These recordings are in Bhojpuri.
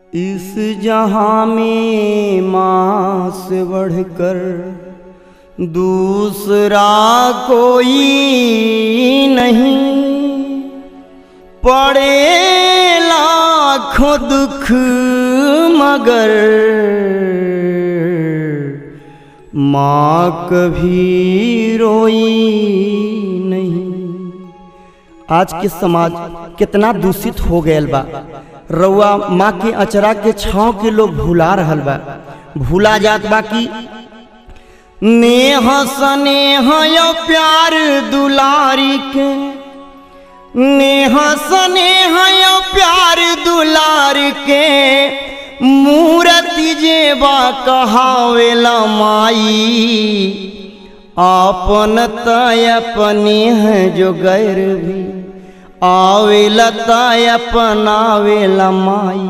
इस जहां में माँ से बढ़कर दूसरा कोई नहीं, पड़े लाखों दुख मगर माँ कभी रोई नहीं। आज के समाज कितना दूषित हो गया बा। रउआ माँ के अचरा के छाँव के लोग भुला रहल बा, भूला जात बा कि नेह स्नेह यो प्यार दुलारी के, नेह स्नेह यो प्यार दुलार के मूर्ति जेबा कहावेला माई। आपन तय अपने हैं जो गैर भी आवेला तय अपनावेला माई।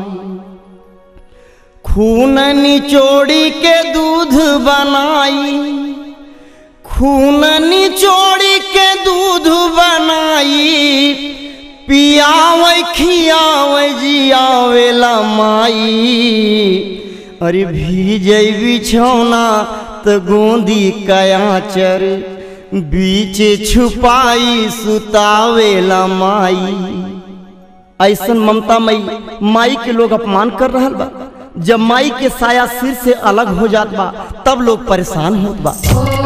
खून निचोड़ी के दूध बनाई, खून निचोड़ी के दूध बनाई, पियावे खियावे जियावेला माई। अरे भीजे बिछौना त गोंदी कयाचर, बीच छुपाई सुतावेला माई। ऐसन ममता माई के लोग अपमान कर रहल बा। जब माई के साया सिर से अलग हो जात बा तब लोग परेशान होत बा।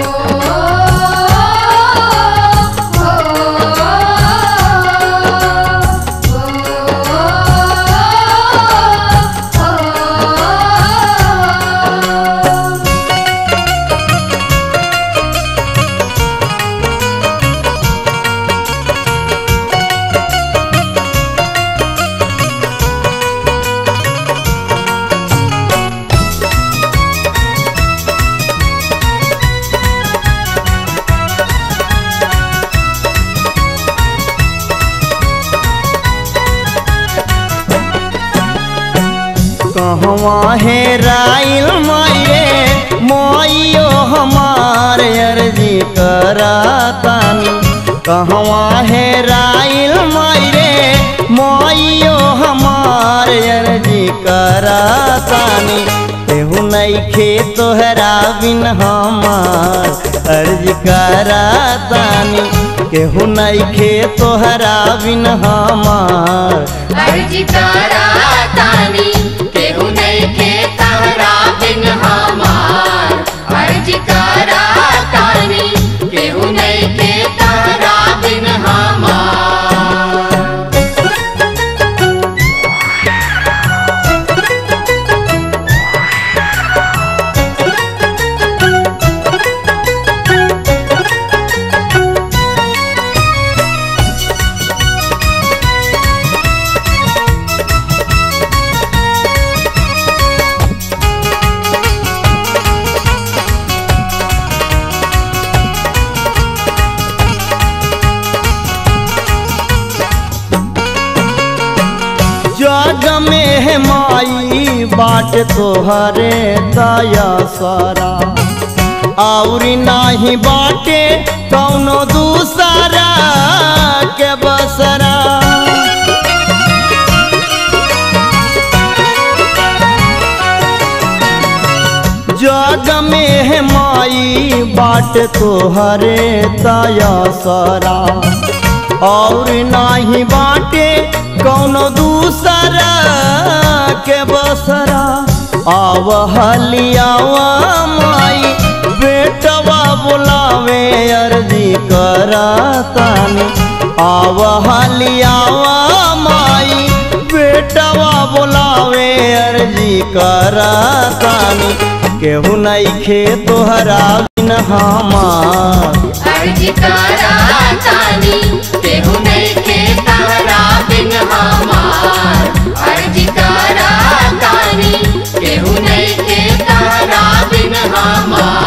कहवा है राइल माये मोइयो हमार अर्जी करातानी। कहवा है राइल माये मोइयो हमार अर्जी करातानी। केहू नइखे तोहरा बिन हमार अर्जी करातानी। केहू नइखे तोहरा बिन हमार अर्जी करातानी। केहू नइखे तोहरा बिन हमार अर्जी करातानी। केहू नइखे तोहरा बिन हमार। जग में है माई बाट तोहरे दया सारा, और नाही बाटे कौनो दूसरा के बसरा। जग में है माई बाट तोहरे दया सारा, और नाही बाटे कौनो दूसरा के बसरा। आव हलियावा माई बेटवा बुलावे अर्जी करातानी। आव हलियावा माई बेटवा बुलावे अर्जी करातानी। केहू नइखे तोहरा बिन हमार अर्जी करातानी। केहू नइखे तोहरा बिन हमार अर्जी करातानी। केहू नइखे तोहरा बिन हमार।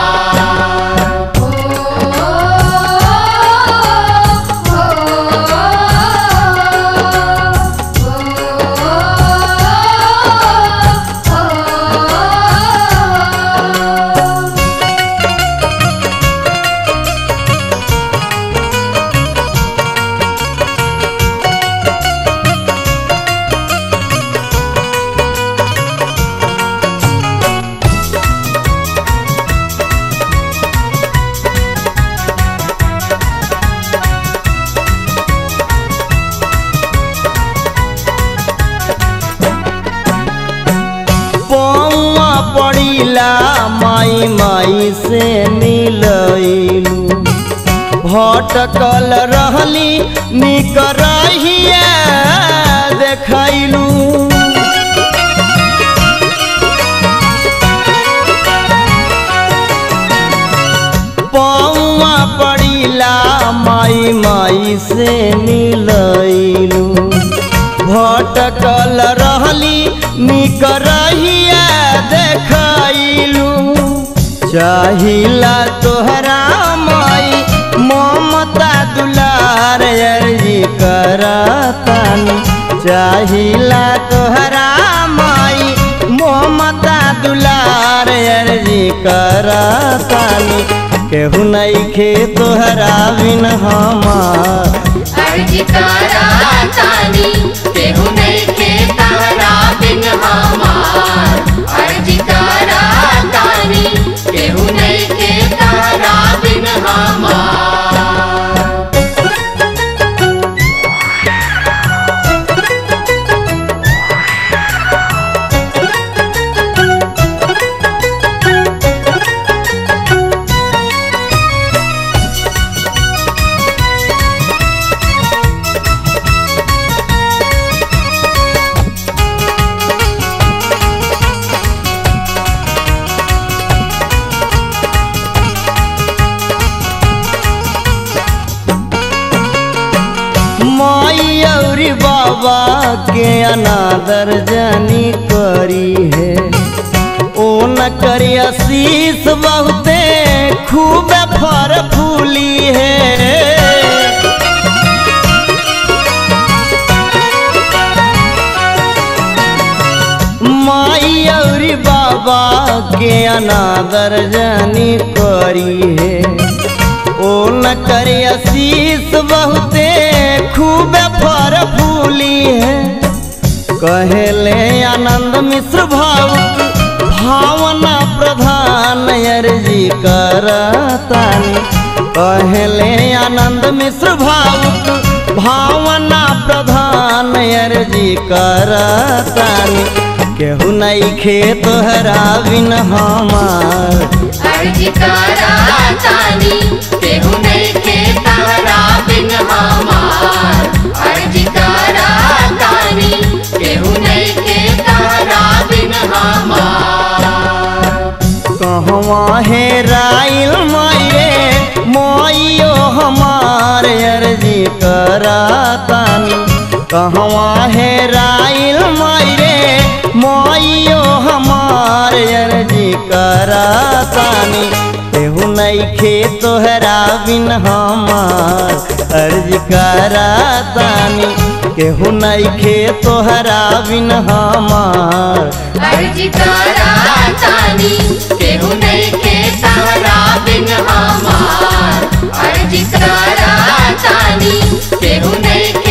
पड़ीला माई माई से मिलैलू भटकल रहली निक रहिया देखैलू पौआ पड़ीला माई माई से मिलैलू भटकल रहली निक रहिया देखैलू चाहिला तोहरा माई ममता दुलार अर्जी करतानी चाहिला तोहरा माई ममता दुलार अर्जी करतानी केहू नइखे तोहरा बिन हमार अर्जी करतानी केहू नइखे तोहरा बिन हमार अर्जी करतानी केहू नइखे तोहरा बिन हमार माई और बाबा के अनादर जानी करी है ओ न करी आशीष बहुते खूब फर फूली है माई और बाबा के अनादर जानी करी है ओ न करे आशीष बहुते खूब फर फूली है कहले आनंद मिश्र भावुक भावना प्रधान अर्जी करतानी कहले आनंद मिश्र भावुक भावना प्रधान अर्जी करतानी केहू नइखे तोहरा बिन हमार अर्जी करतानी केहू नइखे तोहरा बिन हमार अर्जी करतानी केहू नइखे तोहरा बिन हमार कहवा हेराइल माये मोइयो हमार अर्जी करतानी कहवा हेराइल माये मोइयो हमार अर्जी करतानी केहू नइखे तोहरा बिन हमार अर्जी करतानी केहू नइखे तोहरा बिन हमार अर्जी करतानी केहू नइखे तोहरा बिन हमार अर्जी करतानी केहू नइखे